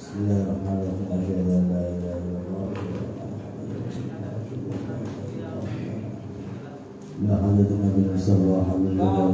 بسم الله الرحمن الرحيم. أشهد أن لا إله إلا الله لا حدث النبي صلى الله عليه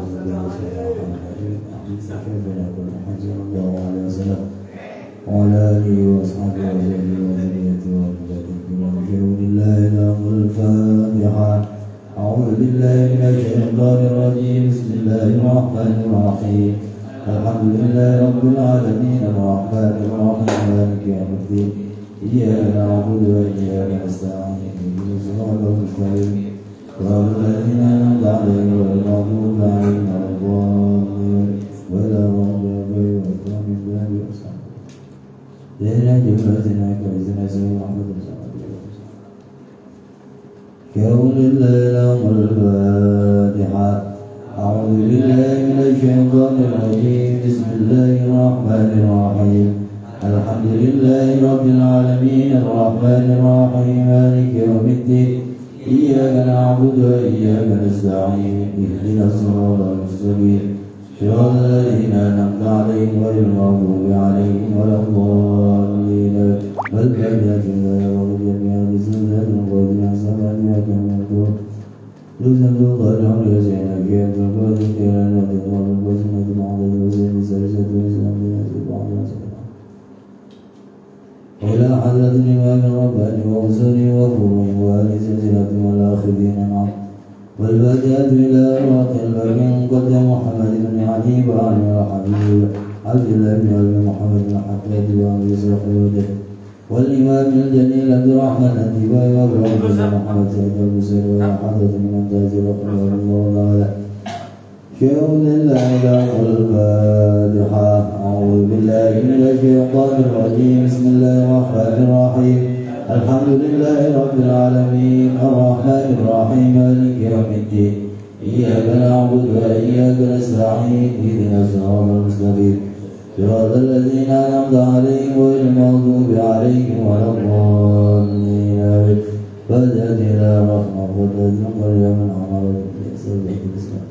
وسلم وعلى آله وأصحابه وذريته وذريته وبلاد لله الأمر. الفاتحة. أعوذ بالله من الشيطان الرجيم. بسم الله الرحمن الرحيم. الحمد لله رب العالمين الرحمن الرحيم مالك يوم الدين. إياك نعبد وإياك نستعين اهدنا الصراط المستقيم صراط الذين أنعمت عليهم غير المغضوب عليهم ولا الضالين ولا الضالين من باب الأصحاب. لنا جملتنا كرزنا سيد محمد صلى الله عليه وسلم. كون الله الأمر. الفاتحة. أعوذ بالله من الشيطان الرجيم. بسم الله الرحمن الرحيم. الحمد لله رب العالمين الرحمن الرحيم مالك يوم الدين. إياك نعبد وإياك نستعين اهدنا الصراط المستقيم صراط الذين أنعمت عليهم غير المغضوب عليهم ولا الضالين والكافرون جميعا بسنة القادم السماء وكما يوزن القدر يزين كيف القدر كيرا وتقوى بالقسمة معضل وزين سرسة وإسلام بنفس بعض وإلى حضرة الإمام الرباني وأصولي وفروع وآل سلسلة والآخذين معه والبادئة إلى أرواح الباقين قد محمد بن علي وعلي وحبيب عبد الله بن أبي محمد بن حفيظ وأبي صاحب والإمام الجليل عبد الرحمن الأنتباهي وأبو عبد الله محمد سيد البصري وحضرة من تاجر رحمه الله تعالى. شيخ لله الفاتحة. أعوذ بالله من الشيطان الرجيم. بسم الله الرحمن الرحيم. الحمد لله رب العالمين الرحمن الرحيم مالك يوم الدين. إياك نعبد وإياك نستعين اهدنا الصراط المستقيم صراط الذين أنعمت عليهم غير المغضوب عليهم ولا الضالين. فزاد إلى رحمة وفزاد قرية من عمرت بسبب الإسلام.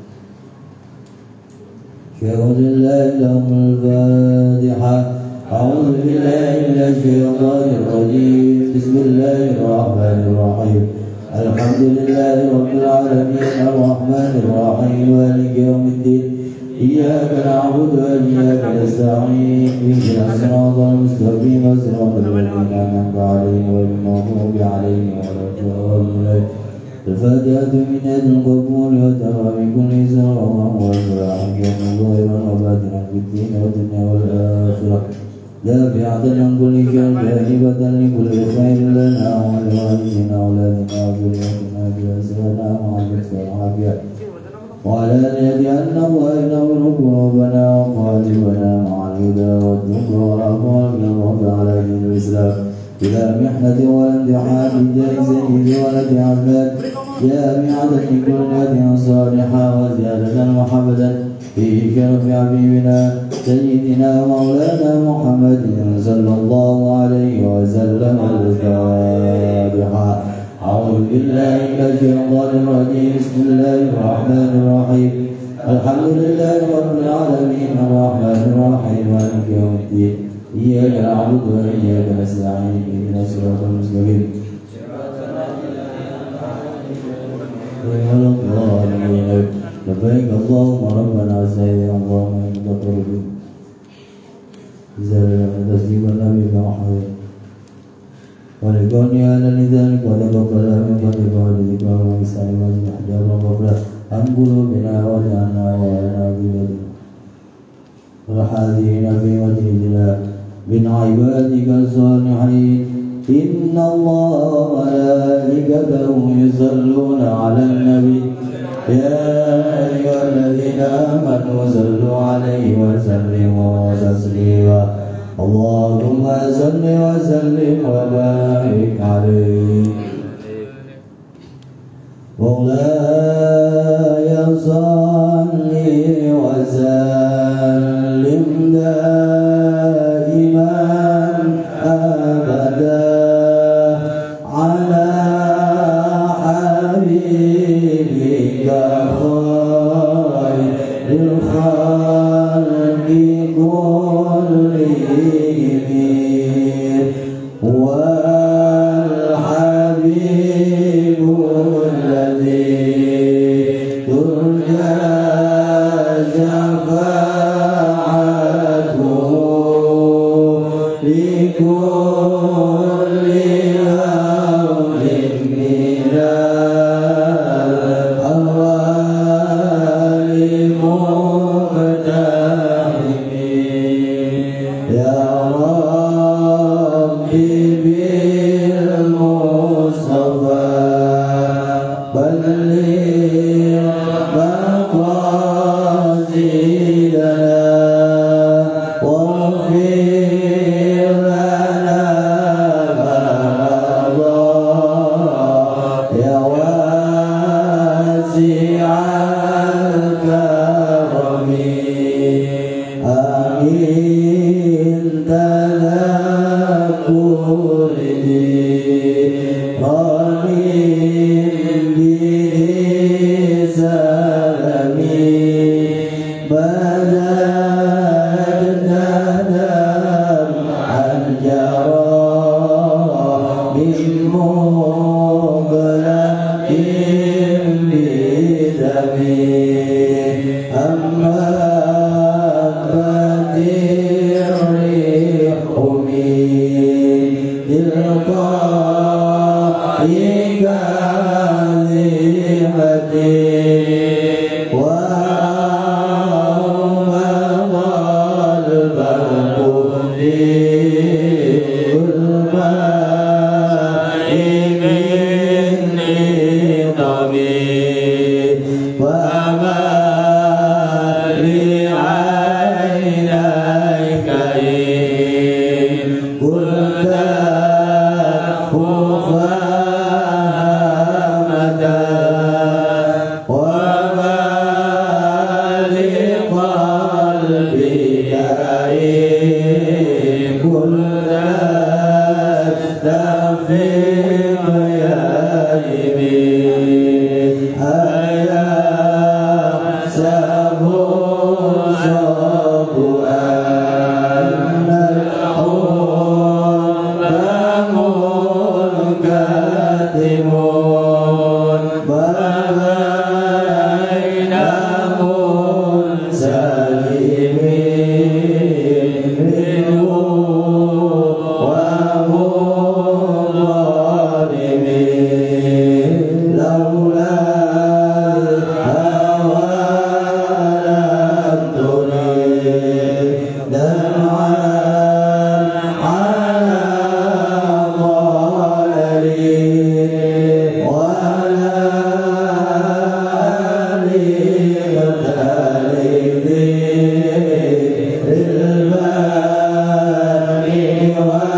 شيخ لله لهم. الفاتحة. أعوذ بالله من الشيطان الرجيم. بسم الله الرحمن الرحيم. الحمد لله رب العالمين الرحمن الرحيم مالك يوم الدين. إياك نعبد وإياك نستعين اهدنا الصراط المستقيم صراط الذين أنعمت عليهم غير المغضوب عليهم ولا الضالين. الفاتحة من يد القبول وترى من كل سر وفلاح يوم ظاهرا وباطنا في الدين والدنيا والآخرة دافعة عن كل شر جانبة لكل خير لنا ولوالدنا وأولادنا وذريتنا بأسرنا مع اللطف والعافية وعلى اليد أن الله ينور قلوبنا وقالبنا مع الهدى والذكر والعفو والرب على دين الإسلام بلا محنة ولا امتحان بجاه سيد ولد عباد جامعة لكل صالحة وزيادة محمدا في شرف حبيبنا سيدنا مولانا محمد صلى الله عليه وسلم. الفاتحة. أعوذ بالله من الشيطان الرجيم. بسم الله الرحمن الرحيم. الحمد لله رب العالمين الرحمن الرحيم مالك يوم الدين. إياك نعبد وإياك نستعين اهدنا الصراط المستقيم ولا الضالين. لبيك اللهم ربنا سيدنا اللهم إنك ترضي زاد تسليم النبي محمد ولكوني على لذلك وتقبل من فضلك وجدك وإحسان وجه حجاب وغفرة عن قلوبنا واجعلنا وعلنا بيدك والحاذرين في وجه الله من عبادك الصالحين. إن الله وملائكته يصلون على النبي يا أيها الذين آمنوا صلوا عليه وسلموا تسليما. اللهم صل وسلم وبارك عليه. مولاي صل وسلم دائما أبدا على حبيبك خير الخلق كلهم يا ربي بالمصطفى بلغ مقاصدنا واغفر لنا ما مضى يا واسع الكرم آمين تذكرني آمين بسلامي بدأنا دمعا جرى من مغلق بدمي أما بديع من تلقاء كاذبتي وأومض البرق في الماء من نظامي فما لعينيك إن كنت مفهمة وما لقلبي إن كنت تفهم يا يمين أيحسب الصب أن الحب منكتم ما بين منسلم منه ومظلم لولا الهوى لم تريد دمعا على ضللي ولا لمتلذي للباري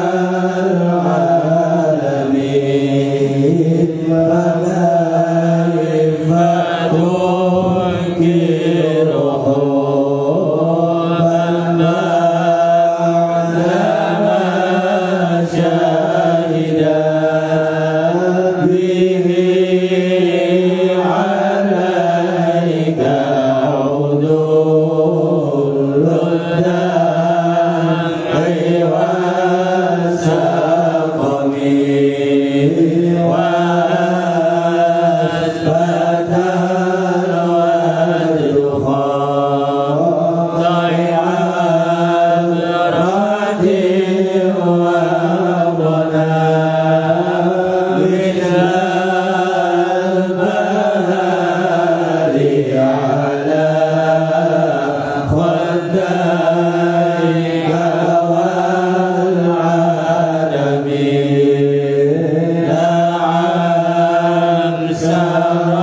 والعالمين فكيف تنكر حبا بعدما شهد به عليك عدول الدمع والسقم وأثبت الوجد خاضعا رد وغنى من البلد على خديك والعالمين نعم سرى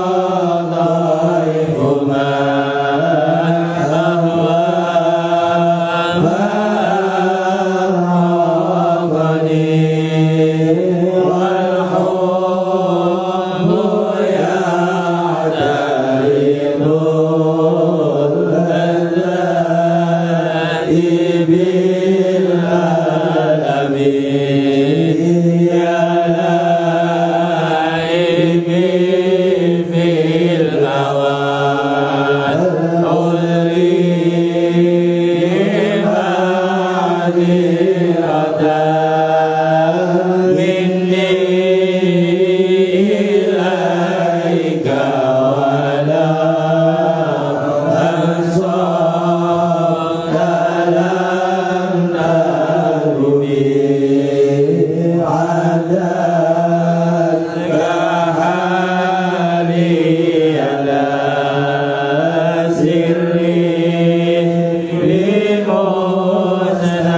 ضيف من أهوى فأرغني والحب يعترض اللذات بالألم يا لائمي في الهوى عذري معذرة مني إليك ولا أنسى لم نرمي عدتك حالي على سري لمسند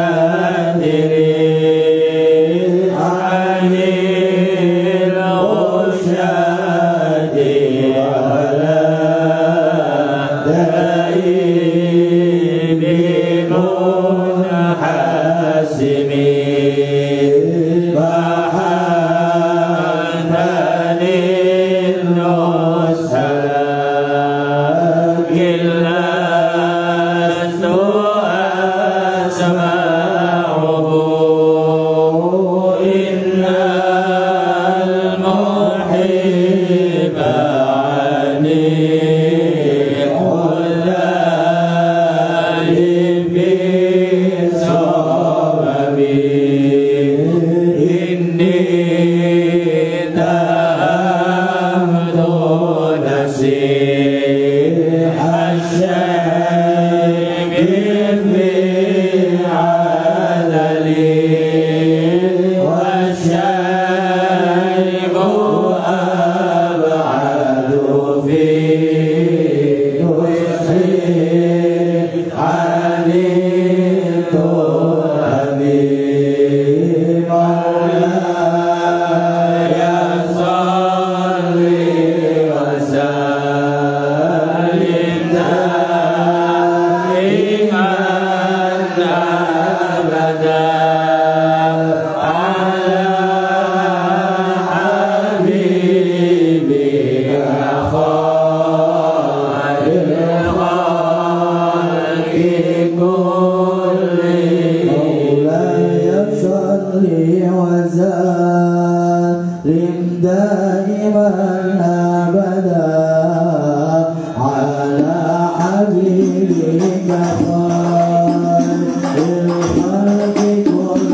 حبيبك خير الخلق كلهم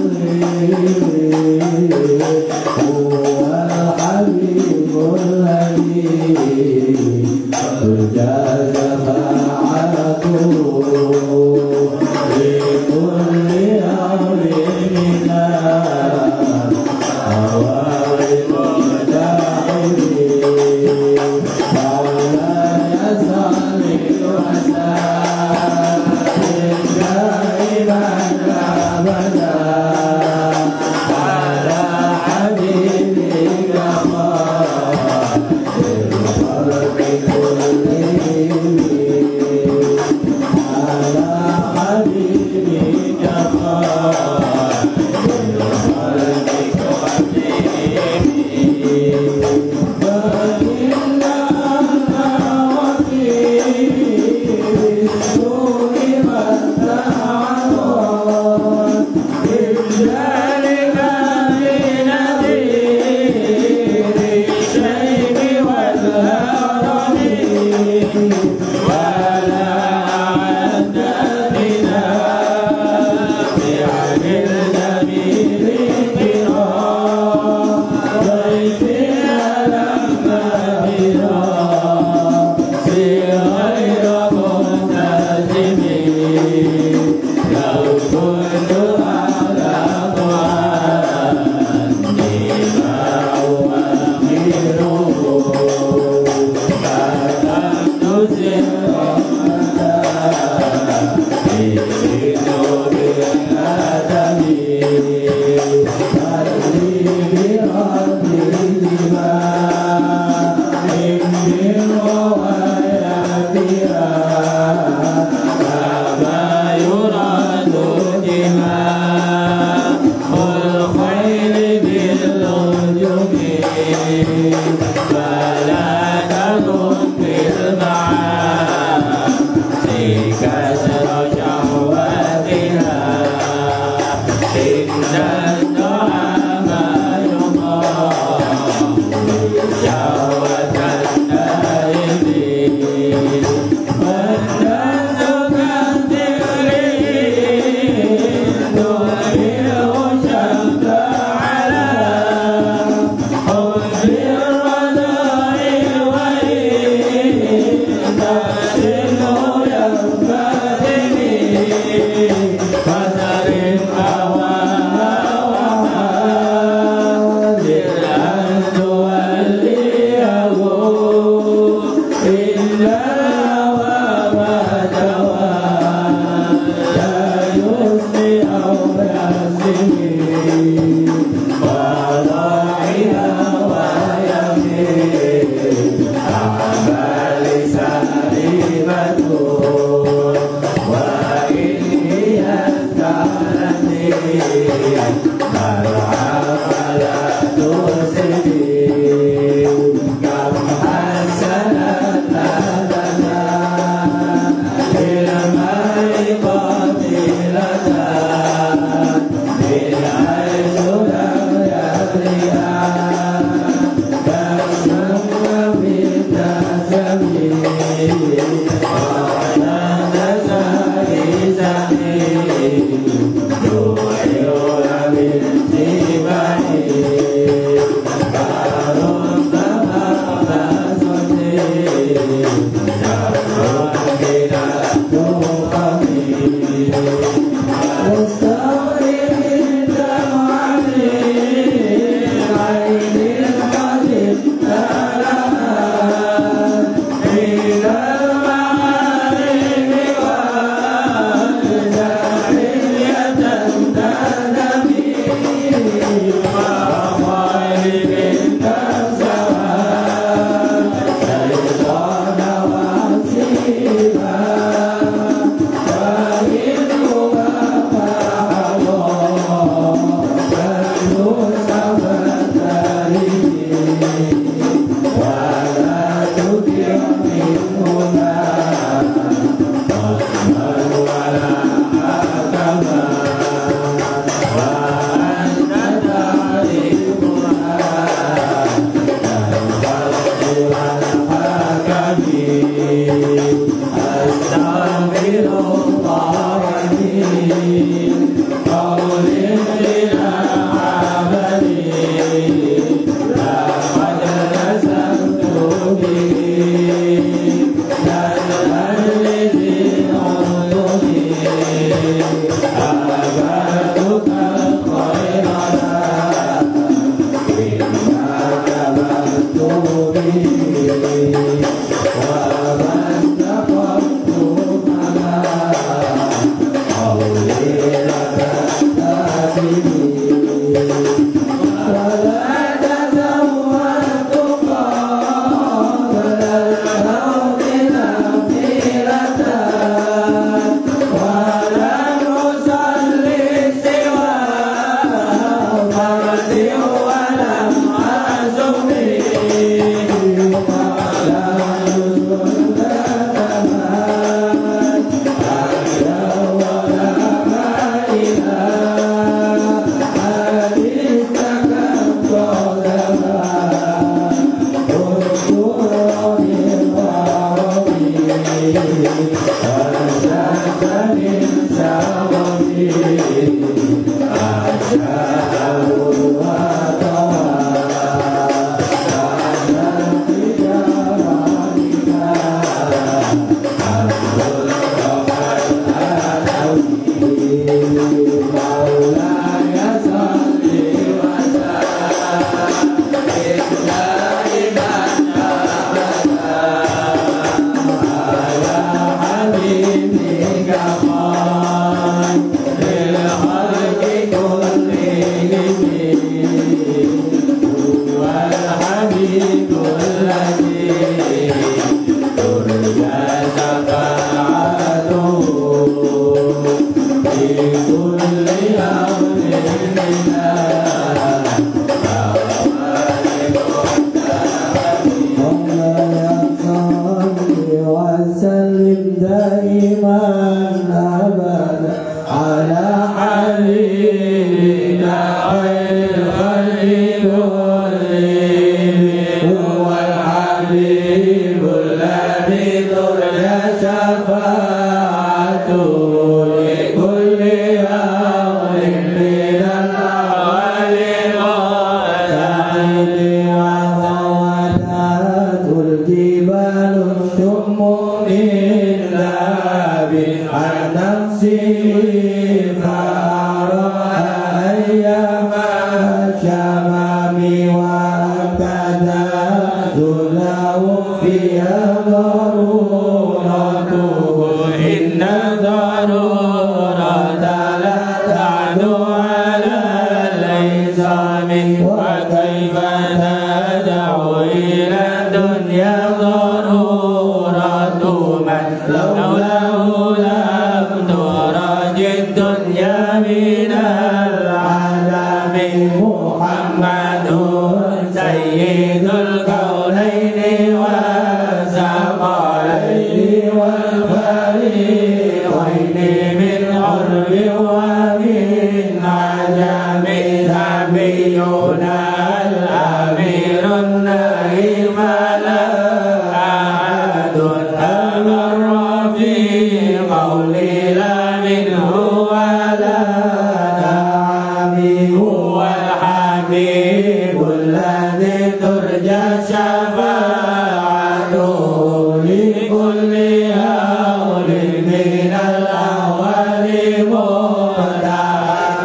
عن نفسي فرأى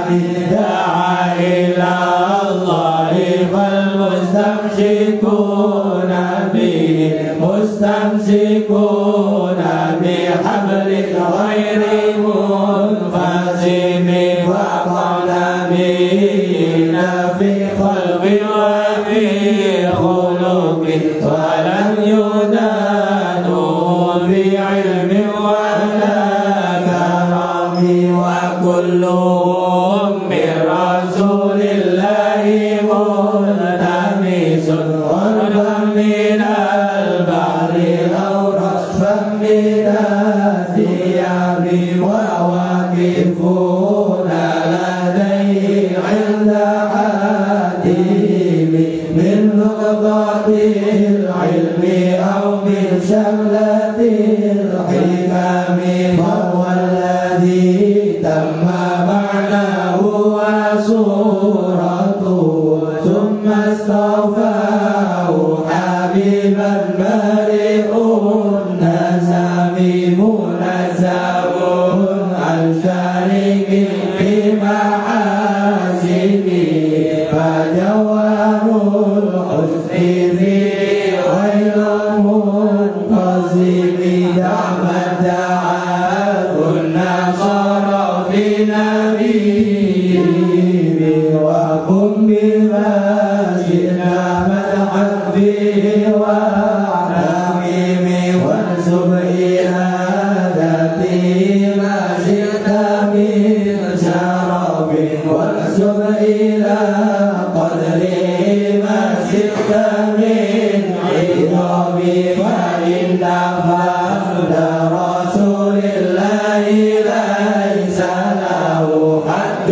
من دعا إلى الله فالمستمسكون به مستمسكون بحبل غير منفصم وقدمين في خلق وفي خلق ولم يدانوا في علم ولا كرم وكلهم من رسول الله ملتمس غربا من البحر أو رصفا من الثياب وواقفون لديه عند حاتم من نقطة العلم أو من شملة الحكم فهو الذي تم معناه وصورته ثم استوفاه حبيبا بريء نسم منزه عن شريك في محاسنه فجوهر الحسن فيه غير منقسم دعم دعاه النصارى في نبيه وقم بما شئنا مدحا فيه وتعميم وانسب إلى ذاته ما شئت من شرف وانسب إلى قدره ما شئت من عظام فإن فضل رسول الله ليس له حد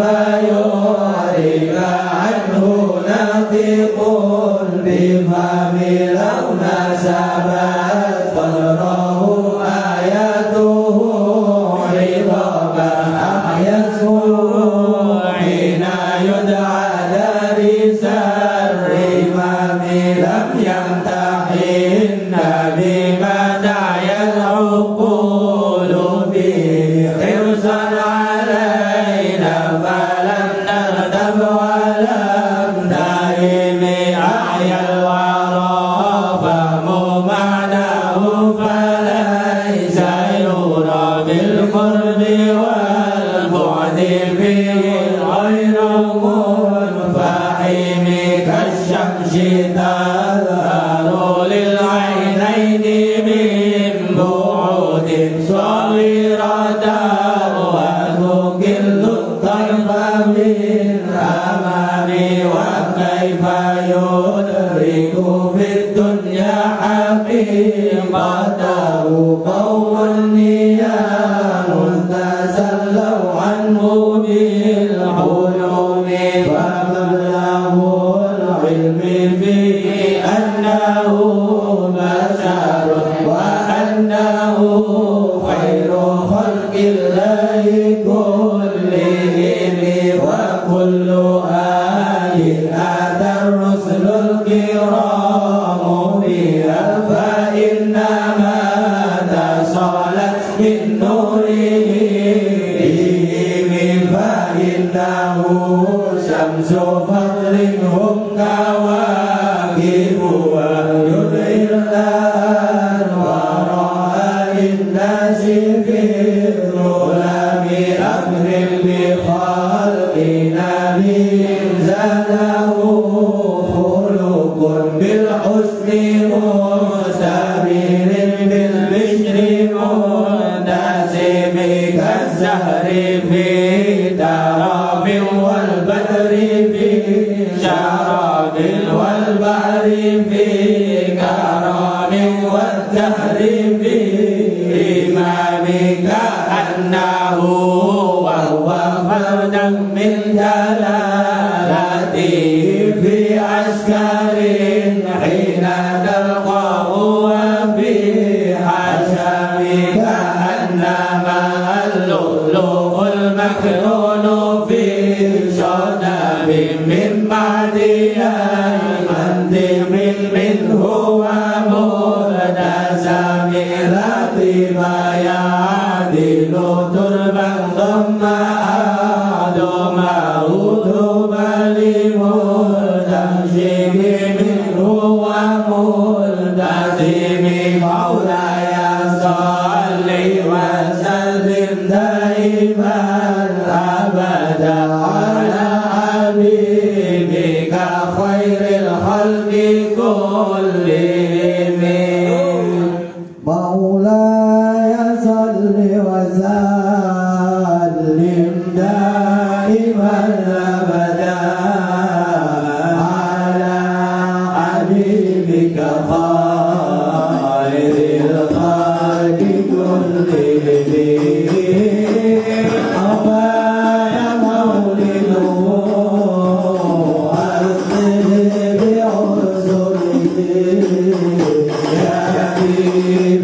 فيعرف عنه ناطق بفم لو نسبت قدره آياته عظاما أحيا اسمه حين يدعى دارس الرمام لم يمتحن بما دعي العقول به حرصا علينا فلم نغتب ولم نهم أحيا الورى فهم معناه فليس يرى بالقرب والبعد فيه غير منفحم كالشمس تظهر للعينين من بعد صغيرة وتكل الطرف من أمام وكيف يدرك في الدنيا حقيقته قوم نيام تسلوا عنه بالحلم فمبلغ العلم فيه أنه بشر وأنه خير خلق الله كلهم وكل أتى الرسل الكرام بها فإنما اتصلت من نورهم فإنه شمس فضل هم كواكب ويضيء الأنوار الناس في الظلام أكرم بخلق نبي زاده خلق بالحسن مستبين بالبشر منتسم كالزهر في تراب والبدر في شراب والبحر في كرام والدهر في إمام كأنه وهو فردا من جلالته في عسكر حين تلقاه وفي حشم كأنما اللؤلؤ المكنون في صدف من بعد أيمن منه وملتزم رطب يعدل تربا ثم أعدل على حبيبك خير الخلق كلهم مولاي صل وسلم دائما أبدا على حبيبك خير الخلق كلهم أبايا مولده أرسل بعذره يا حبيب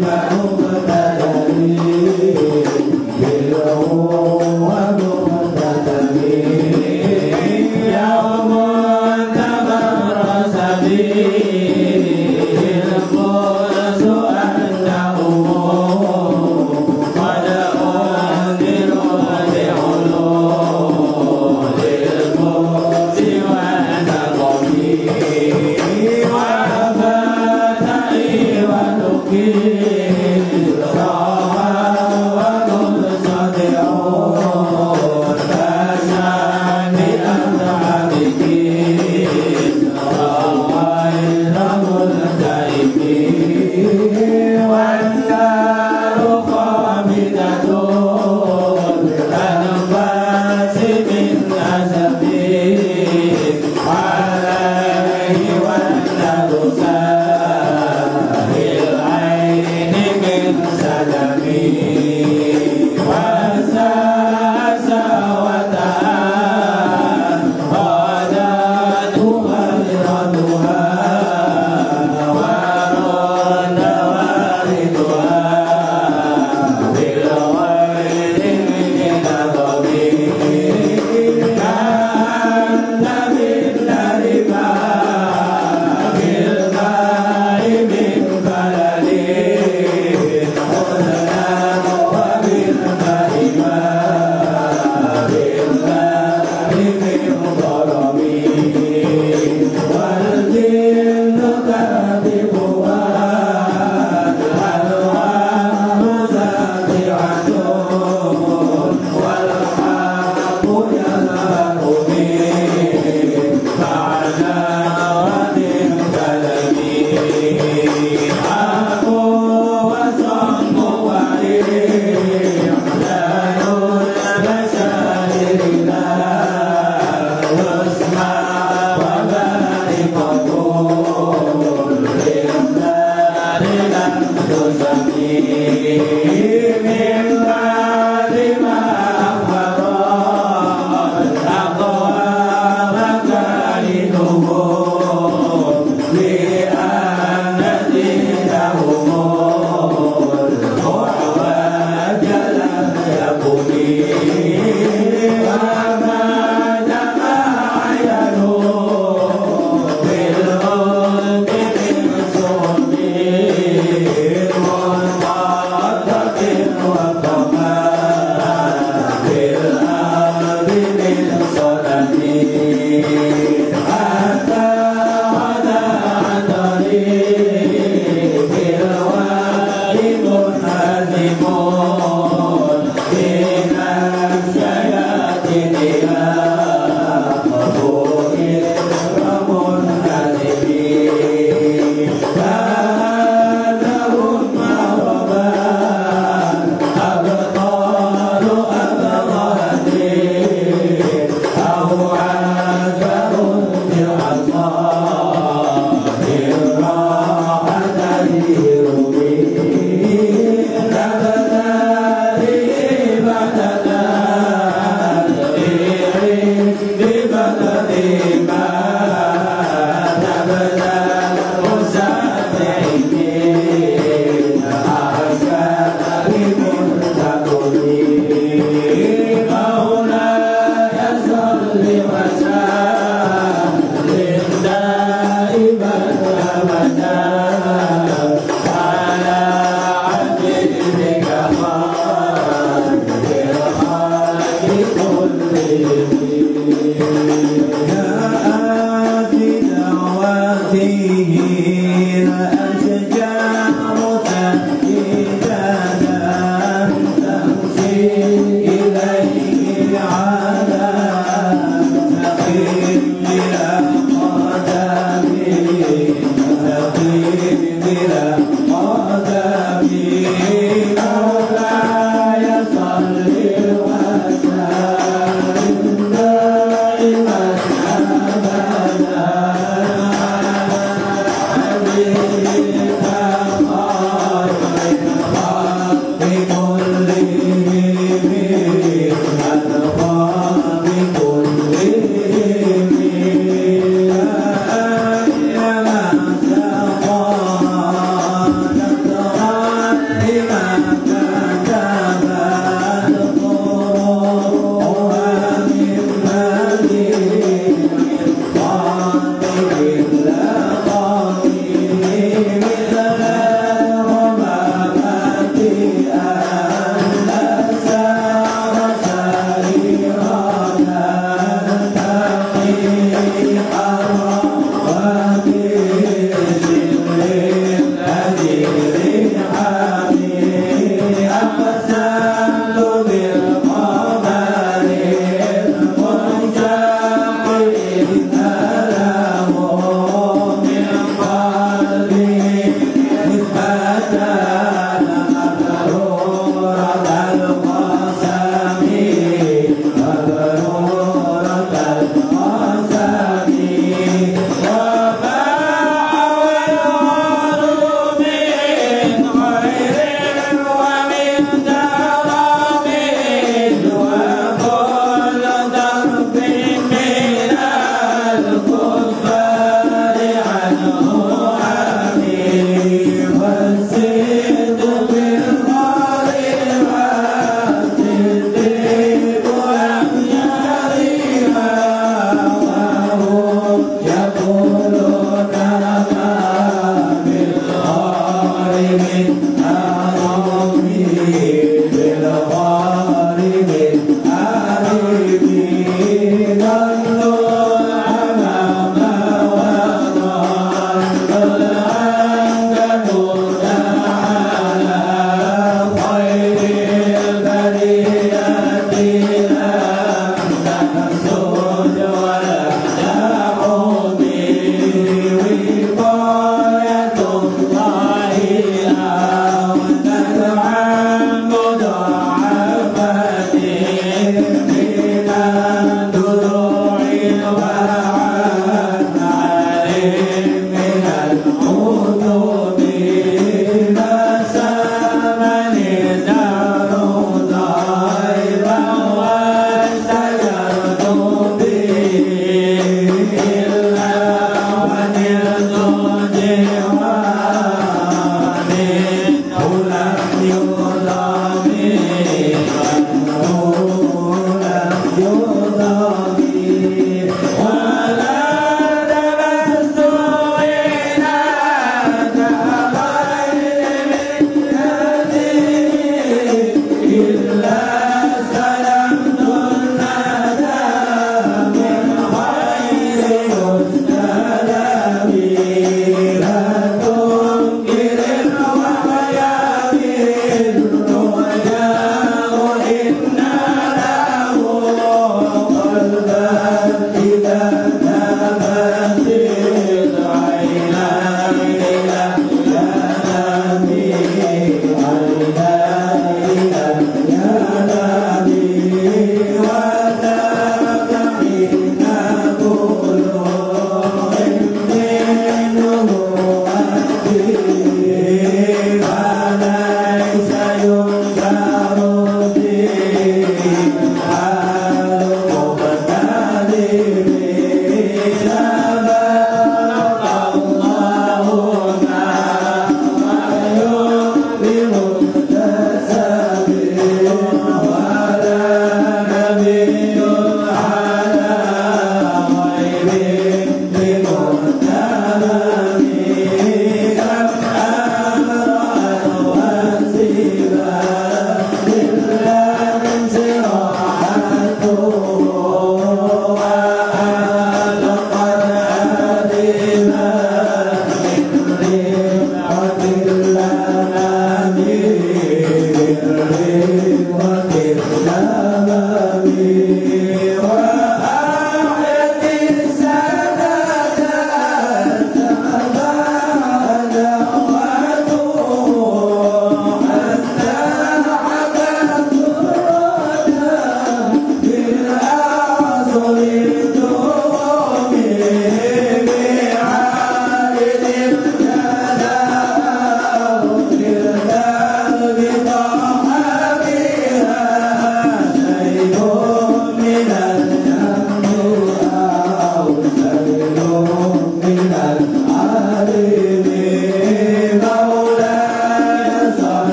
إليه على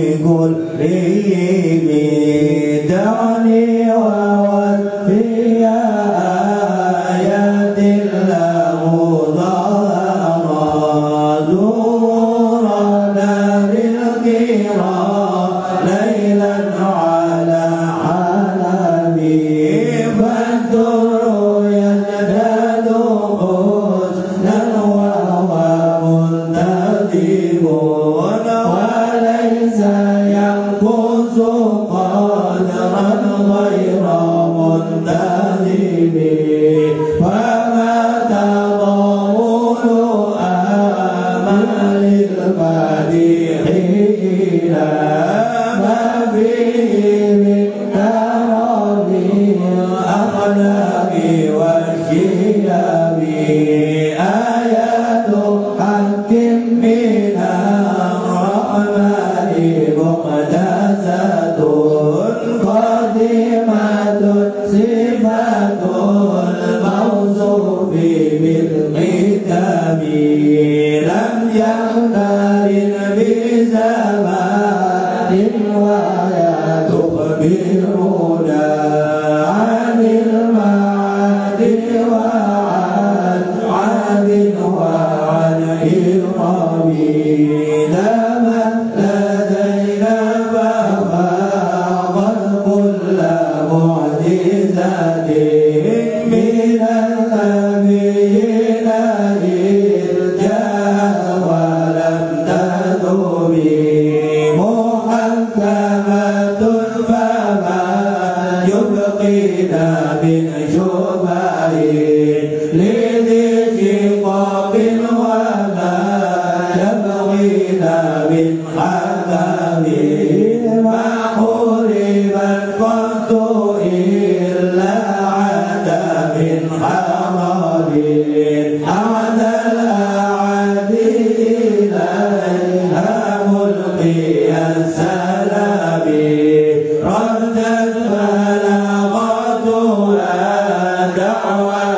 كلهم دعني ووفي آيات له ظهر زورنا بالكرام ليلا على حلبي فالدر يزداد حسنا وهو منتدب وليس ينقص قدرا غير منتدب فما تضامن آمال المديحين ما فيه من كرم الأخلاق والشيم آيات حق من الرحمن مقدسة قديمة صفة الموصوف بالختم لم يقترن بزمان ولا تخبرنا عن المعاد وعن عاد وعن إرام لما لدينا ففاقت كل معجزة من النبيين إذ جاء ولم تذب محكمة فما يبقينا من شبه لذي شقاق وما يبغينا من حكم ما حرمت قط إلا عاد من حرم عاد الأعادي إليها ملقي السلام ردت بلاغتها دعوى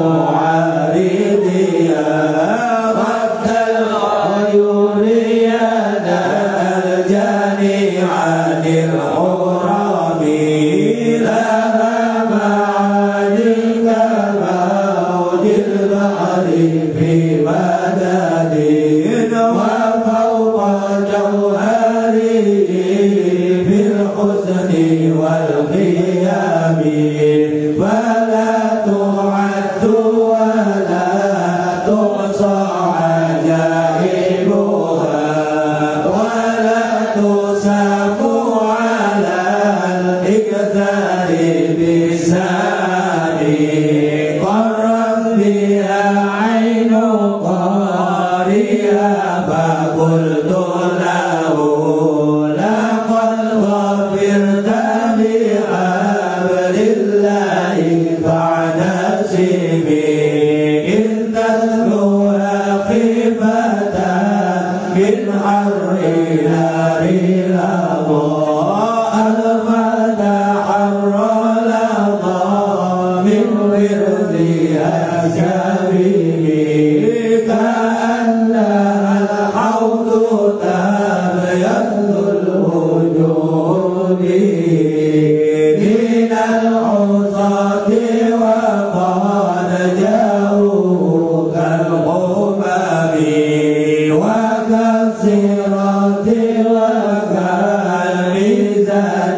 معارضها رد العيون يدا الجاني عن الحرام لها معاد كموج البحر في مدد وفوق جوهره في الحسن والقيام فلا تعد ولا تحصى عجائبها ولا تساق على الإكثار بساري قرت بها عين قارئها فقلت له لقد غفرت بأمر الله فاعتصمي إن تتلوها خيفة من حر نار الأضاء ألفت حر الأضاء من ورثها شبيه كأنها الحوض تبيض الوجود من العصاة وقد جاءوا كالغمام وكالصراط وكالميزان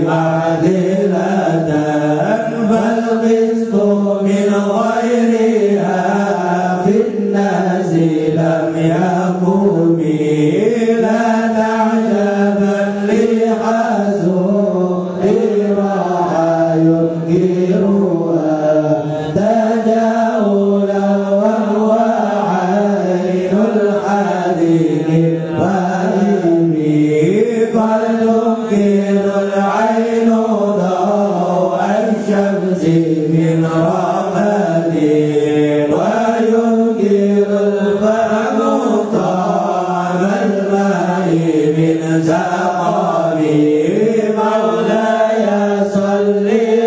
معدلة فالقسط من غيرها في الناس لم يكن لا تعجبا لحسود راح ينكرها تجاولا وهو عين الحديد الفهم قد تنكر العين ضوء الشمس من رمادي وينكر الفهم طعم الماء من سقمي مولاي صل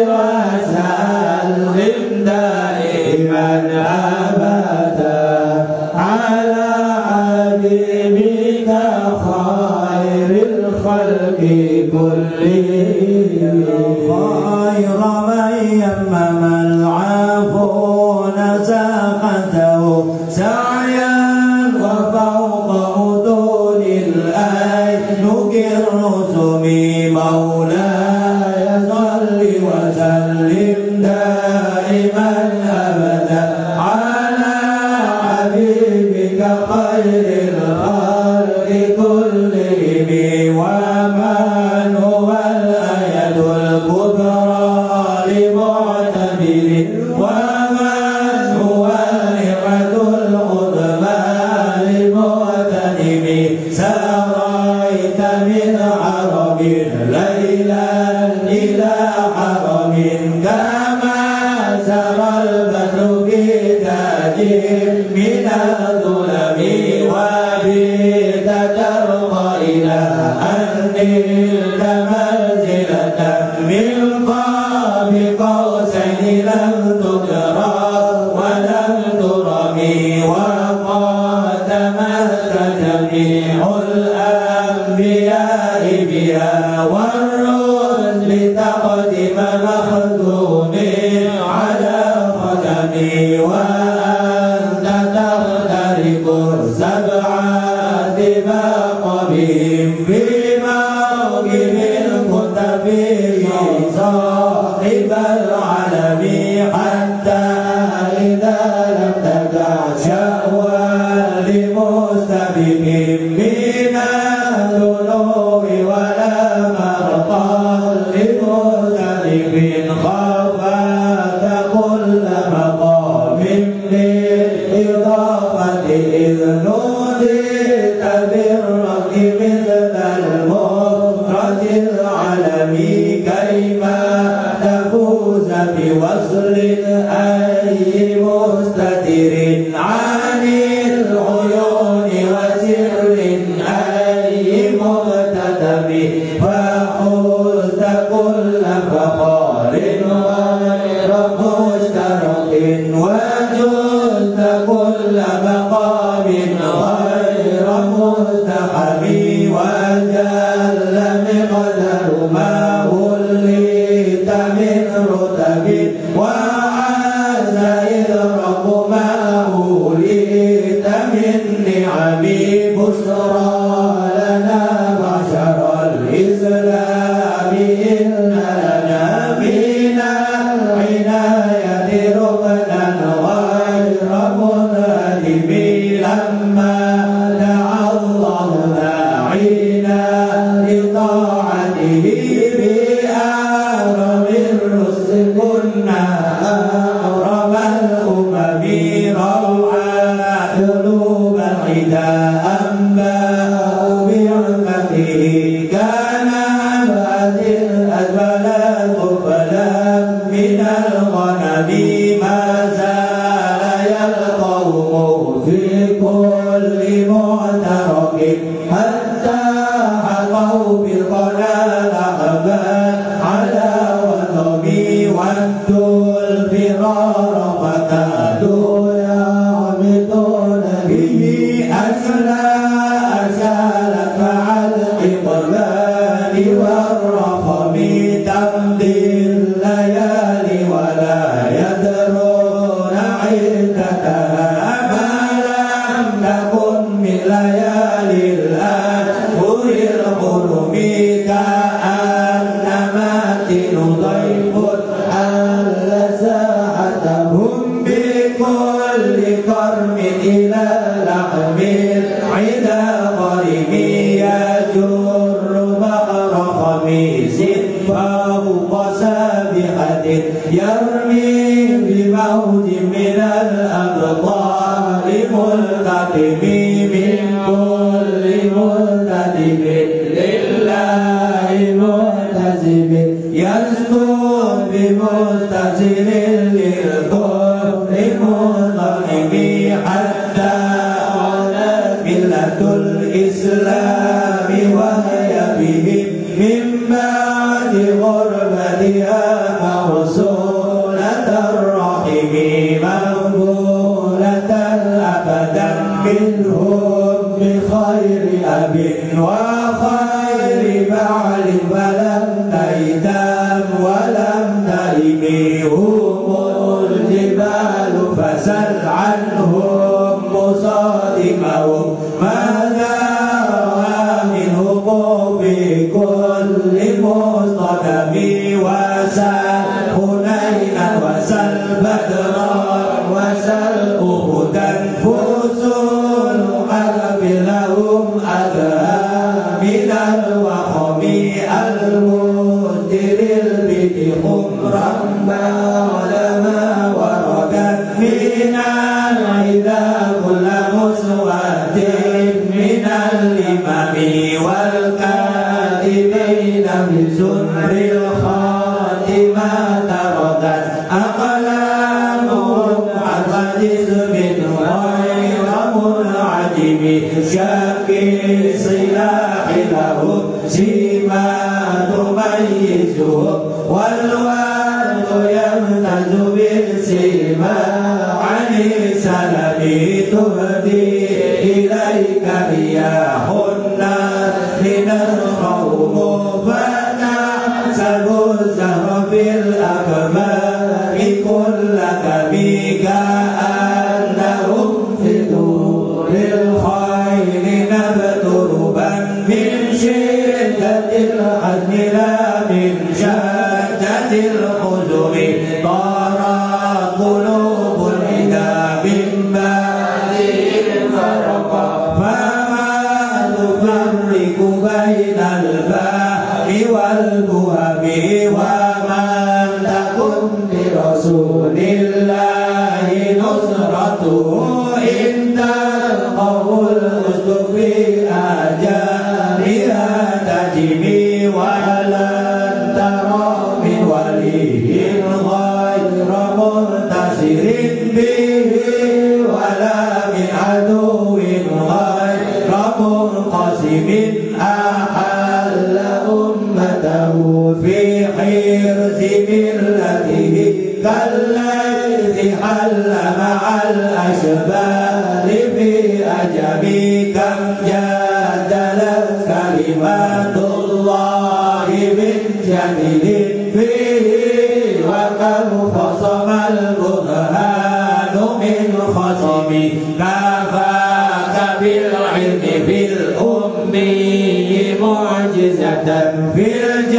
وسلم دائما أبدا على حبيبك خير الخلق الخلق كلهم خير من يمم العافون ساقته سعيا وفوق مدون الأينك الرسم مولاي صل وسلم دائما أبدا على حبيبك خير الخلق كلهم ومن هو الآية الكبرى لمعتبر ومن هو النعمة العظمى لمغتنم سريت من عرب ليلا إلى حرم كما سرى البدر في تاج من الظلم وبيت ترضى إلى أن نلت منزلة من قاب قوسين لم تدرى ولم ترمي وقد تمت جميع الأنبياء بها والرسل تقدم مخدوم على قدمي وأنت تخترق السبع دماغ بهم بموكب كنت فيه صاحب العالم حتى إذا لم تدع شهوى لمستبق من الذنوب ولا مرضى لمستبق خافت كل مقام للإضافة إذ نوديت بالرب مثل المفرد العالمي كيما تفوز بوصل أي مستتر عن العيون وسر أي مغتتب فحوزت كل فخار غير مشترك وجزت كل مقام غير مستحب وجل مقدر ما وليت من رتب وعز إذ رب ما وليت من نعم بشرى لنا معشر الإسلام إن لنا من العناية ركنا غير منهدم لما دعا الله داعينا لطاعته بأعظم الرسل كنا أعظم الأمم روعا قلوب العدا أنباء بعمته كان أنبات الأجبال قبلا من الغنم ما زال يلقوه في كل معترك حتى حقوا بالقنا لحبا على وطبي ودوا الفرار فكادوا يعمدون به أسلا أسالت مع الإقبال والرقم تمضي الليالي ولا يدرون عدتها ما لم تكن من ليالي الأشهر الحرم كأنما ضيف حل ساعتهم بكل كرم إلى لحم العدا قريب يجر بحر خميس فوق سابحة يرمي بموج من الأبطال ملتقم من كل ملتزم لله ملتزم يسكن بمستسر للكفر منظلم حتى علت ملة الإسلام وهي بهم من بعد غربتها موصولة الرحم مقبولة أبدا منهم بخير أب وخير بعل فلم تيتم ولم تلمهم الجبال فسل عنهم مصادمهم ماذا رأى منهم في كل مصطدم وسل حنينا وسل بدرا وسل أحدا فصول أغفر لهم أدها من الوخم المسدر البدء خمرا بعدما وردت من العذا كل مسود من الإمام والكاتبين بسمر الخاتمة تردت أقلامهم عن جسم غير منعدم شاكي الصلاح لهم سيما تميزهم والورد يمتاز بالسيما عن السلم تهدي إليك رياح النار لنرخوم فتحسب الزهر في الأكبار كل كبيك أنهم في دور الخير نبتربا من شدة الحزن لا من شدة الحزن طارت قلوب الهدى من بعدهم فرقا فما تفرق بين الفهم والبهم ومن تكن برسول الله نصرته إن تلقوا الأسد في آجالها تجمي ولن ترى من ولي غير منتصر به ولا من عدو غير منقسم أحل أمته في حرز ملته كالذي حل مع الأشبال في أجمي كم جادلت كلمات الله من جميل فيه وكم خصم البرهان من خصم كفاك بالعلم بالأمي معجزة في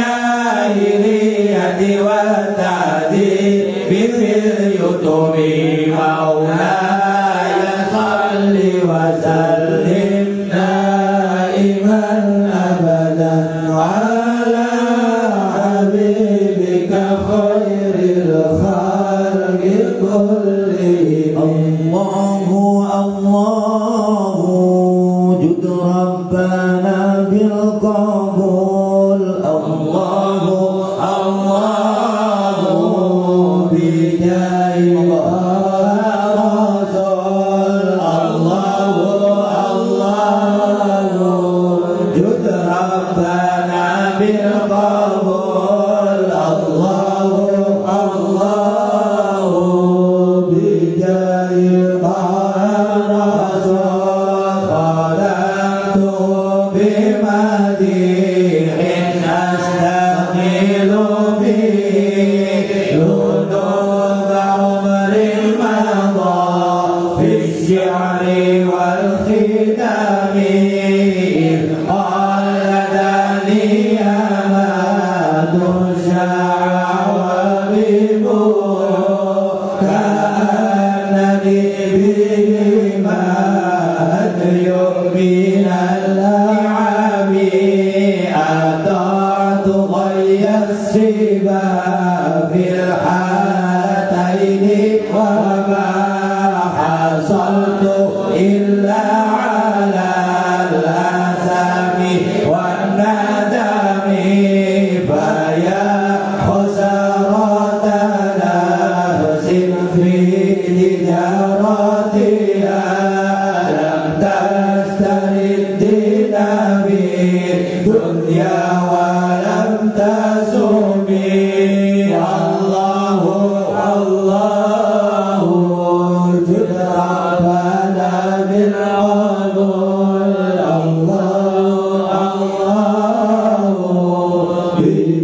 الجاهلية والتعذيب في اليتم مولاي صل وسلم دائما أبدا على حبيبك خير الخلق كلهم الله الله جد ربنا بالقبول الله الله بجاه الرسول الله الله جد ربنا بالقبول الله الله بجاه الرسول قدمت بمديح أستقيل به ذنوب عمر مضى في الشعر والختام إذ قال لداني ما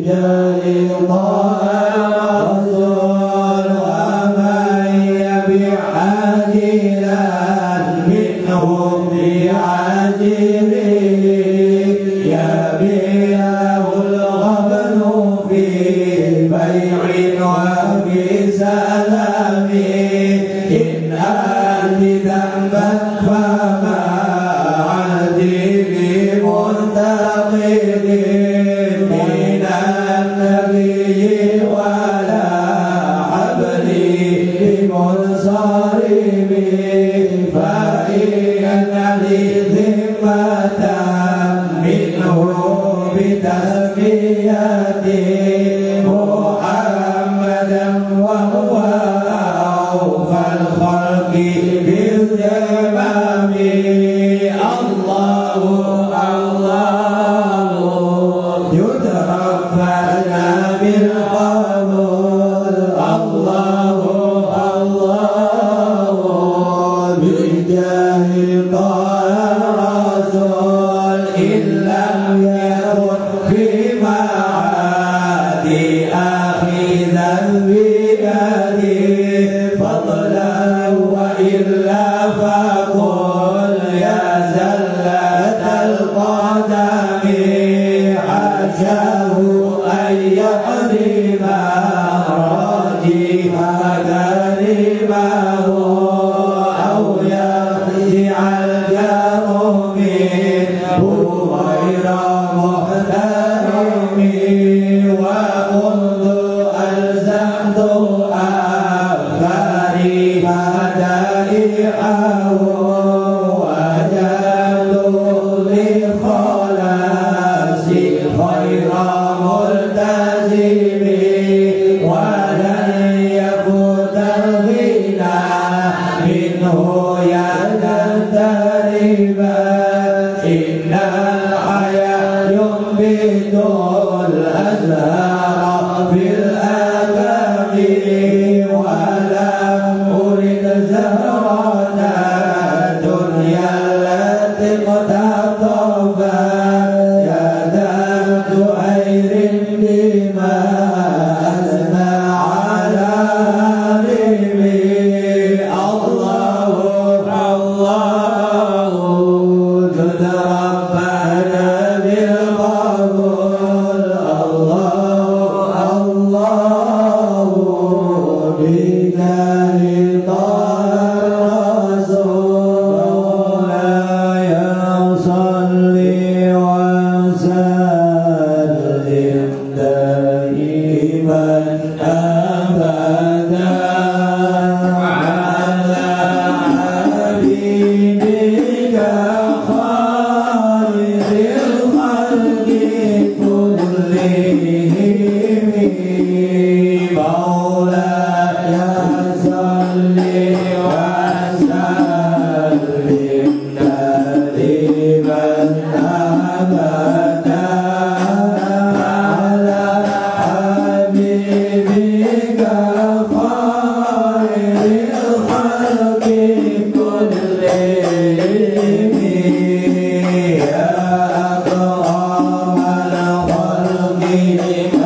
Amen.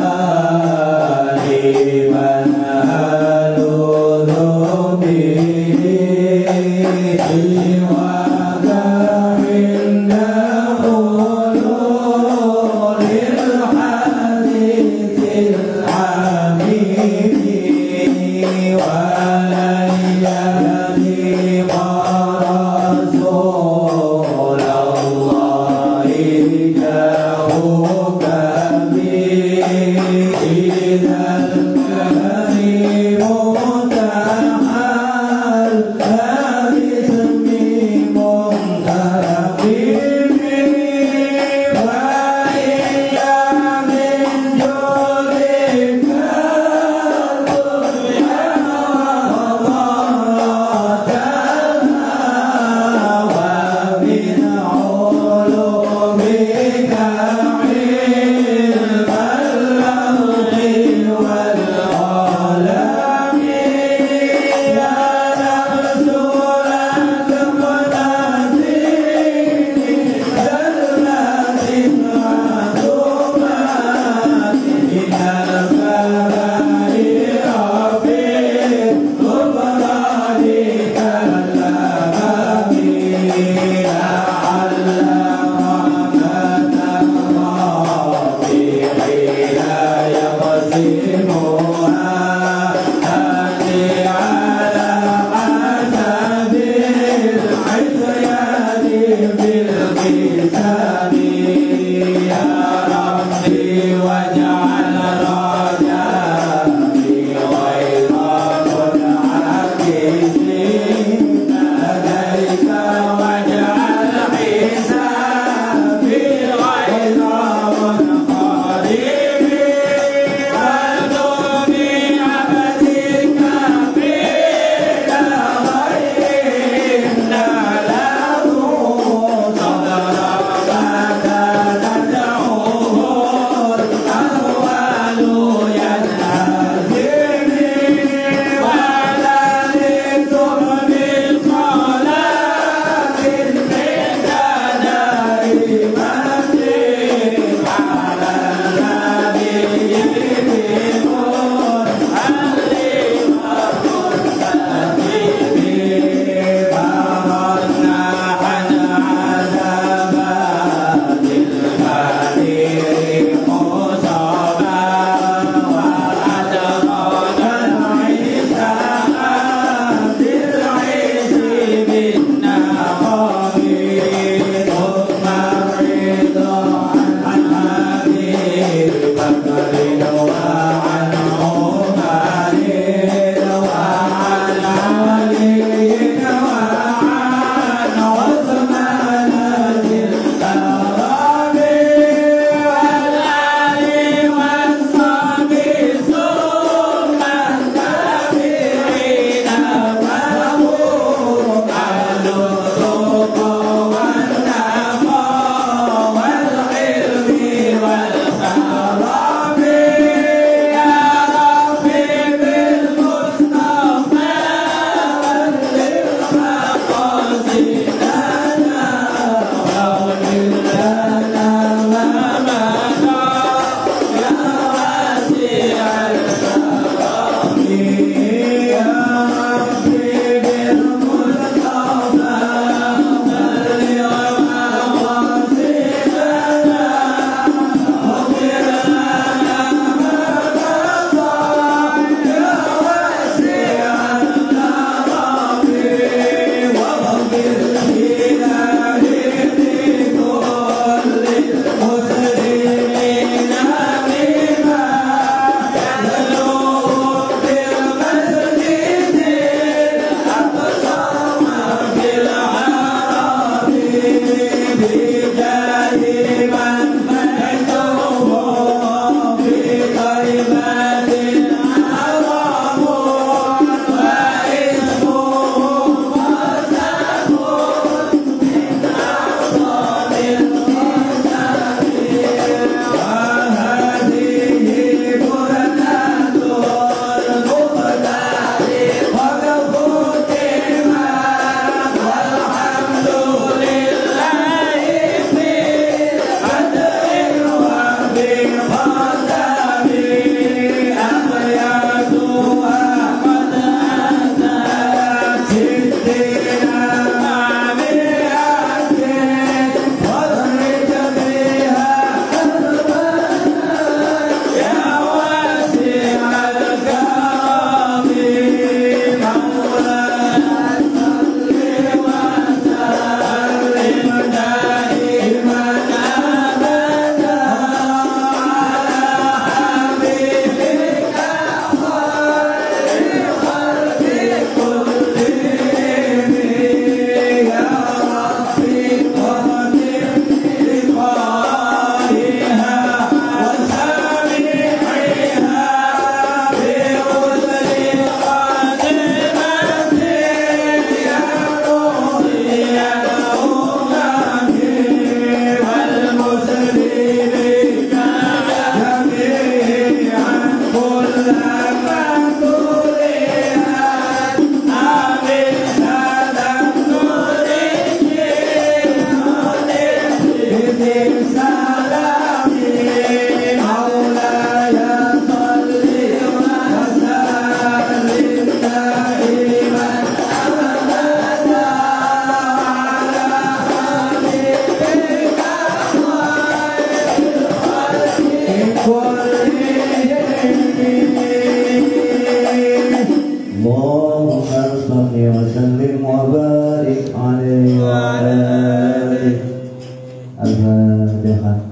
عليه وعلى آله. الفاتحة.